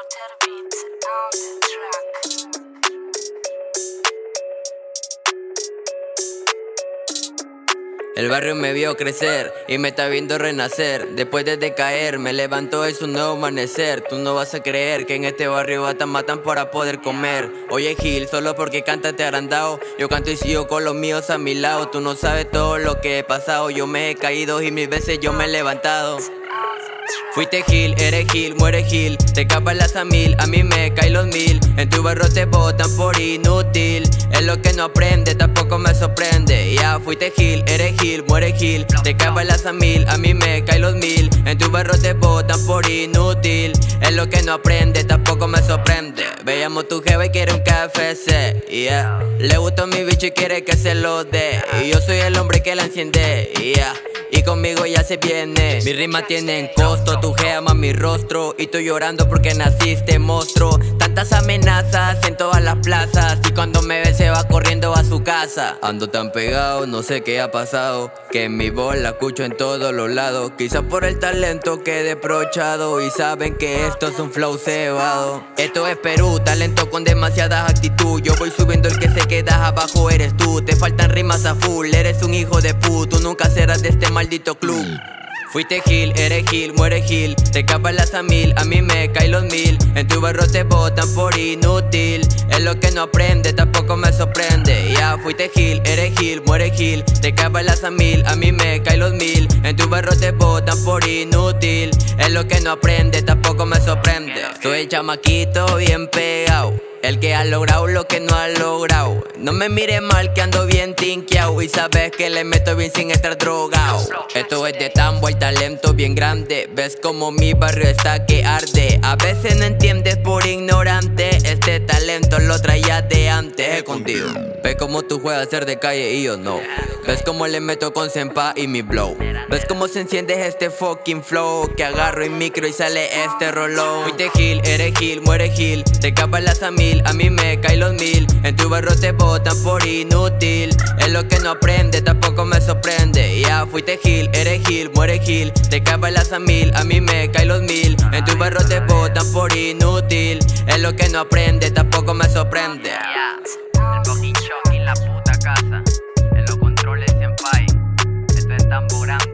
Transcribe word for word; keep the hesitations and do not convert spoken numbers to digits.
Outer beats on the track. El barrio me vio crecer y me está viendo renacer. Después de decaer me levantó, es un nuevo amanecer. Tú no vas a creer que en este barrio hasta matan para poder comer. Oye Gil, solo porque cantas te agrandao. Yo canto y sigo con los míos a mi lado. Tú no sabes todo lo que he pasado. Yo me he caído y mil veces yo me he levantado. Fuiste Gil, eres Gil, mueres Gil. Te escapas las a mil, a mí me caen los mil. En tu barrio te botan por inútil. Es lo que no aprende, tampoco me sorprende. Ya fuiste Gil, eres Gil, mueres Gil. Te escapas las a mil, a mí me caen los mil. En tu barrio te botan por inútil. Es lo que no aprende, tampoco me sorprende. Veíamos tu jeva y quiere un K F C, yeah. Le gustó mi bicho y quiere que se lo dé. Y yo soy el hombre que la enciende, yeah. Y conmigo ya se viene. Mis rimas tienen costo, tu jea ama mi rostro. Y tú llorando porque naciste monstruo. Tantas amenazas en todas las plazas. Y cuando me ve se va corriendo a su casa. Ando tan pegado, no sé qué ha pasado, que mi voz la escucho en todos los lados. Quizás por el talento que he deprochado. Y saben que esto es un flow cebado. Esto es Perú, talento con demasiada actitud. Yo voy subiendo, el que se queda abajo eres tú. Te faltan rimas a full, eres un hijo de puto. Tú nunca serás de este maldito club. Fuiste Gil, eres Gil, mueres Gil. Te escapas las a mil, a mí me caen los mil. En tu barrio te botan por inútil. Es lo que no aprende, tampoco me sorprende. Ya fuiste Gil, eres Gil, mueres Gil. Te escapas las a mil, a mí me caen los mil. En tu barrio te botan por inútil. Es lo que no aprende, tampoco me sorprende. Soy el chamaquito bien pegado, el que ha logrado lo que no ha logrado. No me mires mal que ando bien tinqueado. Y sabes que le meto bien sin estar drogado. Esto es de tambo, el talento bien grande. Ves como mi barrio está que arde. A veces no entiendes por ignorante. Este talento lo traía de antes contigo. Ves como tú juegas a ser de calle y yo no. Ves como le meto con Senpa y mi blow. Ves como se enciende este fucking flow, que agarro el micro y sale este rolón. Fuiste Gil, eres Gil, mueres Gil. Te escapas las a mil, a mí me caen los mil. En tu barrio te botan por inútil. Es lo que no aprende, tampoco me sorprende. Ya fuiste Gil, eres Gil, mueres Gil. Te escapas las a mil, a mí me caen los mil. En tu barrio te botan por inútil. Es lo que no aprende, tampoco me sorprende. El fucking shock en la puta casa. En los controles senpai. Esto es tambo grande.